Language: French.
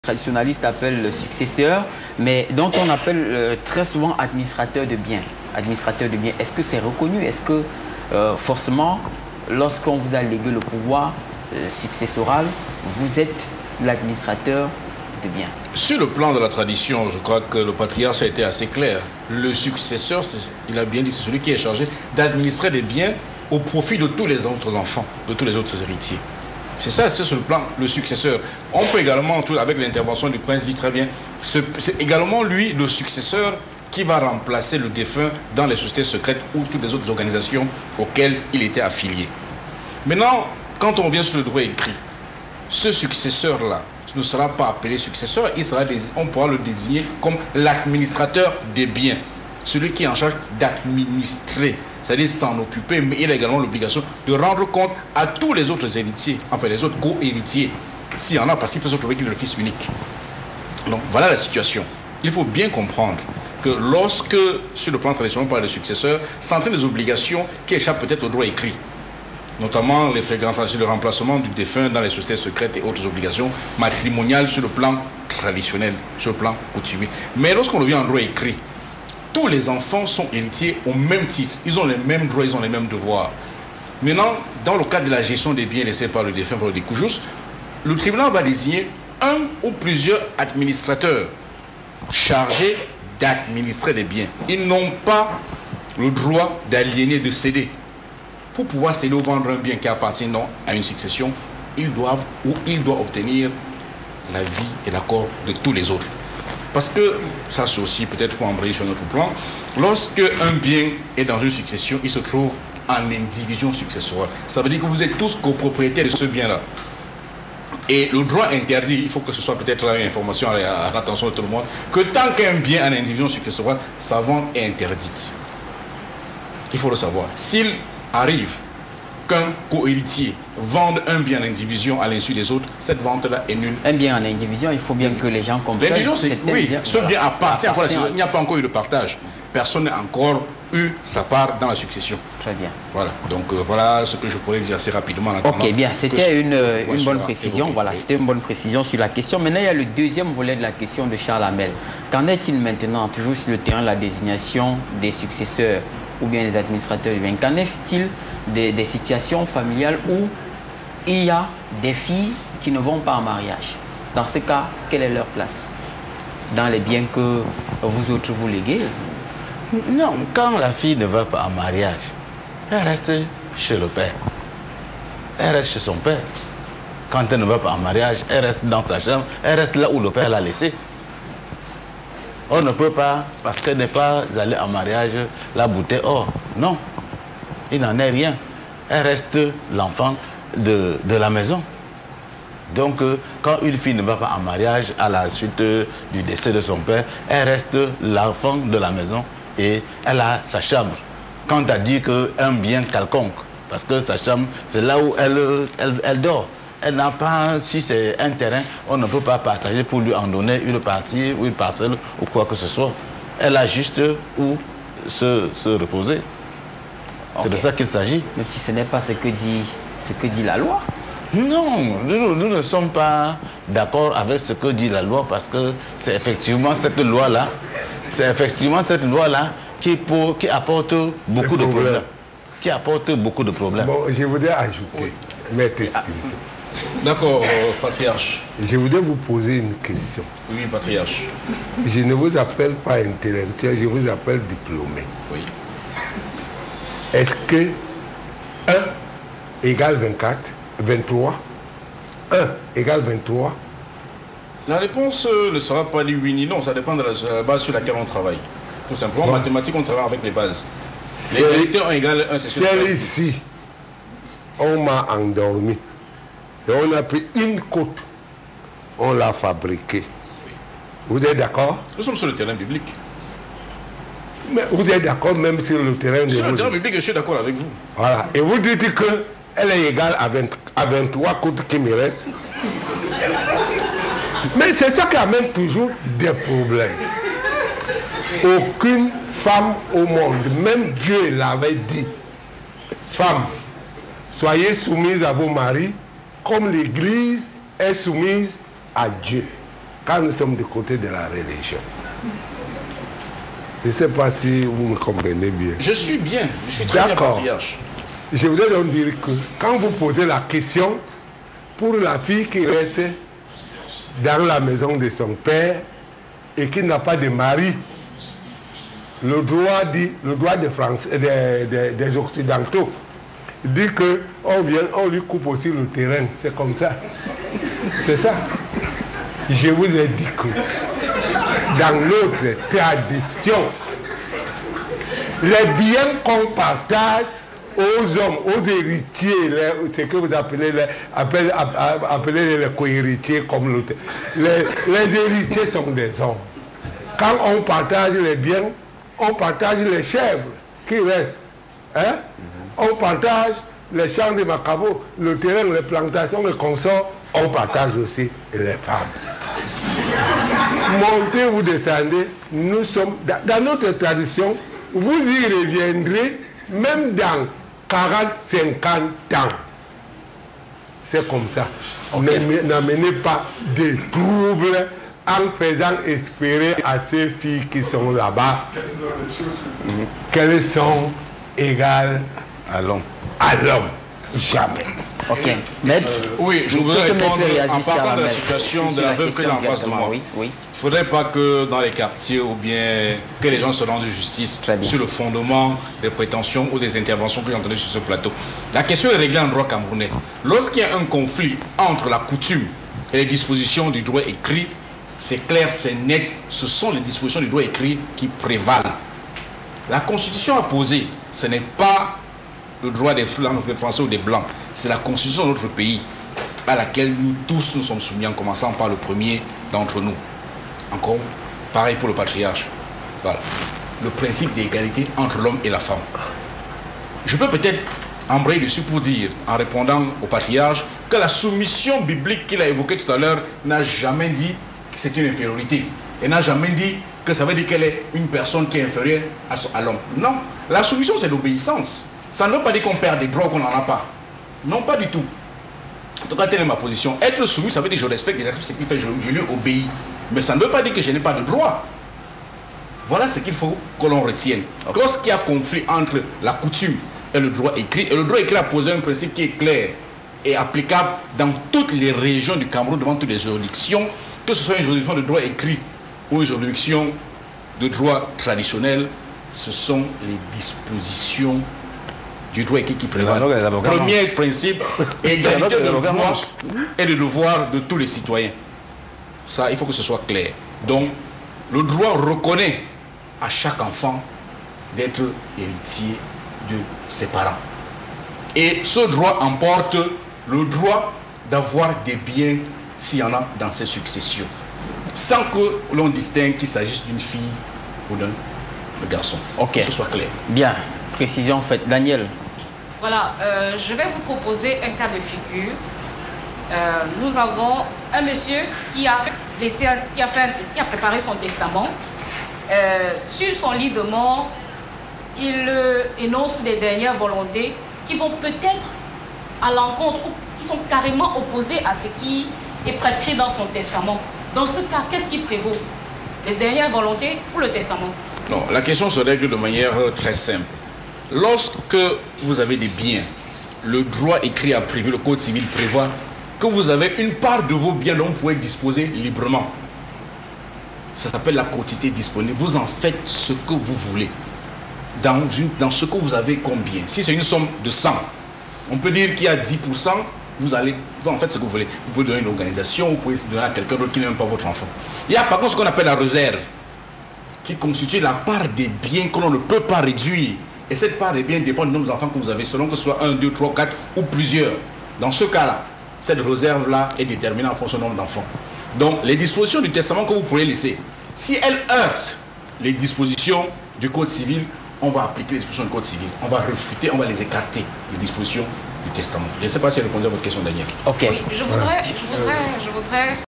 Traditionnaliste appelle le successeur, mais dont on appelle très souvent administrateur de biens. Administrateur de biens, est-ce que c'est reconnu? Est-ce que forcément, lorsqu'on vous a légué le pouvoir successoral, vous êtes l'administrateur de biens? Sur le plan de la tradition, je crois que le patriarche a été assez clair. Le successeur, il a bien dit, c'est celui qui est chargé d'administrer des biens au profit de tous les autres enfants, de tous les autres héritiers. C'est ça, c'est sur le plan, le successeur. On peut également, avec l'intervention du prince, dit très bien, c'est également lui, le successeur, qui va remplacer le défunt dans les sociétés secrètes ou toutes les autres organisations auxquelles il était affilié. Maintenant, quand on revient sur le droit écrit, ce successeur-là ne sera pas appelé successeur, on pourra le désigner comme l'administrateur des biens, celui qui est en charge d'administrer, c'est-à-dire s'en occuper, mais il a également l'obligation de rendre compte à tous les autres héritiers, enfin les autres co-héritiers, s'il y en a, parce qu'il peut se trouver qu'il est le fils unique. Donc voilà la situation. Il faut bien comprendre que lorsque, sur le plan traditionnel, on parle de successeur, c'est entre des obligations qui échappent peut-être au droit écrit, notamment les fréquentations, le remplacement du défunt dans les sociétés secrètes et autres obligations matrimoniales sur le plan traditionnel, sur le plan coutumier. Mais lorsqu'on revient en droit écrit, tous les enfants sont héritiers au même titre. Ils ont les mêmes droits, ils ont les mêmes devoirs. Maintenant, dans le cadre de la gestion des biens laissés par le défunt, par le découjus, le tribunal va désigner un ou plusieurs administrateurs chargés d'administrer les biens. Ils n'ont pas le droit d'aliéner, de céder. Pour pouvoir céder ou vendre un bien qui appartient non à une succession, ils doivent ou il doit obtenir l'avis et l'accord de tous les autres. Parce que, ça c'est aussi peut-être pour embrayer sur notre plan, lorsque un bien est dans une succession, il se trouve en indivision successorale. Ça veut dire que vous êtes tous copropriétaires de ce bien-là. Et le droit interdit, il faut que ce soit peut-être une information à l'attention de tout le monde, que tant qu'un bien en indivision successorale, sa vente est interdite. Il faut le savoir. S'il arrive qu'un co-héritier vende un bien en indivision à l'insu des autres, cette vente-là est nulle. Un bien en indivision, il faut bien que les gens comprennent. L'indivision, c'est oui, ce bien appartient. Il n'y a pas encore eu de partage. Personne n'a encore eu sa part dans la succession. Très bien. Voilà. Donc voilà ce que je pourrais dire assez rapidement. Ok, bien. C'était une bonne précision. Voilà, c'était une bonne précision sur la question. Maintenant, il y a le deuxième volet de la question de Charles Hamel. Qu'en est-il maintenant, toujours sur le terrain de la désignation des successeurs ou bien des administrateurs du bien? Qu'en est-il des situations familiales où il y a des filles qui ne vont pas en mariage? Dans ce cas, quelle est leur place dans les biens que vous autres vous léguez? Non, quand la fille ne va pas en mariage, elle reste chez le père. Elle reste chez son père. Quand elle ne va pas en mariage, elle reste dans sa chambre, elle reste là où le père l'a laissée. On ne peut pas, parce qu'elle n'est pas allée en mariage, la bouter hors. Non, il n'en est rien. Elle reste l'enfant de la maison. Donc, quand une fille ne va pas en mariage à la suite du décès de son père, elle reste l'enfant de la maison et elle a sa chambre. Quand elle dit qu'un bien quelconque, parce que sa chambre, c'est là où elle dort. Elle n'a pas, si c'est un terrain, on ne peut pas partager pour lui en donner une partie ou une parcelle ou quoi que ce soit. Elle a juste où se reposer. C'est de ça qu'il s'agit. Même si ce n'est pas ce que dit la loi. Non, nous ne sommes pas d'accord avec ce que dit la loi parce que c'est effectivement cette loi-là, qui apporte beaucoup de problèmes. Qui apporte beaucoup de problèmes. Bon, je voudrais ajouter, oui. Mais excusez. D'accord, patriarche. Je voudrais vous poser une question. Oui, patriarche. Je ne vous appelle pas intellectuel, je vous appelle diplômé. Oui. Est-ce que 1 égale 23 1 égale 23? La réponse ne sera pas ni oui ni non, ça dépend de la base sur laquelle on travaille. Tout simplement, en mathématiques, on travaille avec les bases. Les vérités ont égal 1, c'est sûr. Celle-ci, on m'a endormi. Et on a pris une côte, on l'a fabriquée. Oui. Vous êtes d'accord? Nous sommes sur le terrain biblique. Mais vous êtes d'accord même sur le terrain sur le terrain biblique, je suis d'accord avec vous. Voilà. Et vous dites qu'elle est égale à 23 côtes qui me restent. Mais c'est ça qui amène toujours des problèmes. Aucune femme au monde, même Dieu l'avait dit, femmes, soyez soumises à vos maris comme l'Église est soumise à Dieu. quand nous sommes du côté de la religion. Je ne sais pas si vous me comprenez bien. Je suis bien, je suis très bien, patriarche. Je voudrais donc dire que quand vous posez la question pour la fille qui reste dans la maison de son père et qui n'a pas de mari, le droit des Occidentaux dit qu'on lui coupe aussi le terrain. C'est comme ça. C'est ça. Je vous ai dit que dans notre tradition, les biens qu'on partage aux hommes, aux héritiers, ce que vous appelez les co-héritiers comme l'autre, les héritiers sont des hommes. Quand on partage les biens, on partage les chèvres qui restent. Hein? On partage les champs de Macabo, le terrain, les plantations, les consorts, on partage aussi les femmes. Montez, vous descendez, nous sommes, dans notre tradition, vous y reviendrez même dans 40, 50 ans. C'est comme ça. Okay. N'amenez pas de troubles en faisant espérer à ces filles qui sont là-bas qu'elles sont égales à l'homme. À l'homme. Jamais. Ok. Ned, oui, je voudrais répondre en partant de la situation de la veuve que j'ai en face de moi. Oui, oui. Il ne faudrait pas que dans les quartiers ou bien que les gens se rendent justice sur le fondement des prétentions ou des interventions que j'ai entendues sur ce plateau. La question est réglée en droit camerounais. Lorsqu'il y a un conflit entre la coutume et les dispositions du droit écrit, c'est clair, c'est net, ce sont les dispositions du droit écrit qui prévalent. La Constitution a posé, ce n'est pas le droit des Français ou des Blancs, c'est la Constitution de notre pays à laquelle nous tous nous sommes soumis, en commençant par le premier d'entre nous. Encore, pareil pour le patriarche. Voilà. Le principe d'égalité entre l'homme et la femme. Je peux peut-être embrayer dessus pour dire, en répondant au patriarche, que la soumission biblique qu'il a évoquée tout à l'heure n'a jamais dit que c'est une infériorité. Elle n'a jamais dit que ça veut dire qu'elle est une personne qui est inférieure à l'homme. Non, la soumission c'est l'obéissance. Ça ne veut pas dire qu'on perd des droits qu'on n'en a pas. Non, pas du tout. En tout cas, telle est ma position. Être soumis, ça veut dire que je respecte les actes, ce qu'il fait, je lui obéis. Mais ça ne veut pas dire que je n'ai pas de droit. Voilà ce qu'il faut que l'on retienne. Okay. Lorsqu'il y a conflit entre la coutume et le droit écrit, et le droit écrit a posé un principe qui est clair et applicable dans toutes les régions du Cameroun, devant toutes les juridictions, que ce soit une juridiction de droit écrit ou une juridiction de droit traditionnel, ce sont les dispositions du droit écrit qui prévalent. Premier principe, égalité de droits et de devoirs de tous les citoyens. Ça, il faut que ce soit clair. Donc, le droit reconnaît à chaque enfant d'être héritier de ses parents. Et ce droit emporte le droit d'avoir des biens s'il y en a dans ses successions, sans que l'on distingue qu'il s'agisse d'une fille ou d'un garçon. Ok. Que ce soit clair. Bien. Précision faite. Daniel. Voilà, je vais vous proposer un cas de figure. Nous avons un monsieur qui a préparé son testament. Sur son lit de mort, il énonce des dernières volontés qui vont peut-être à l'encontre ou qui sont carrément opposées à ce qui est prescrit dans son testament. Dans ce cas, qu'est-ce qui prévaut? Les dernières volontés ou le testament? Non, la question se règle de manière très simple. Lorsque vous avez des biens, le droit écrit a prévu, le Code civil prévoit que vous avez une part de vos biens dont vous pouvez disposer librement. Ça s'appelle la quotité disponible. Vous en faites ce que vous voulez. Dans ce que vous avez combien. Si c'est une somme de 100, on peut dire qu'il y a 10%, vous en faites ce que vous voulez. Vous pouvez donner une organisation, vous pouvez donner à quelqu'un d'autre qui n'est même pas votre enfant. Il y a par contre ce qu'on appelle la réserve, qui constitue la part des biens que l'on ne peut pas réduire. Et cette part des biens dépend du nombre d'enfants que vous avez, selon que ce soit 1, 2, 3, 4 ou plusieurs. Dans ce cas-là, cette réserve-là est déterminée en fonction du nombre d'enfants. Donc, les dispositions du testament que vous pourrez laisser, si elles heurtent les dispositions du Code civil, on va appliquer les dispositions du Code civil. On va refuter, on va les écarter, les dispositions du testament. Je ne sais pas si elle répondait à votre question, Daniel. Ok. Oui, je voudrais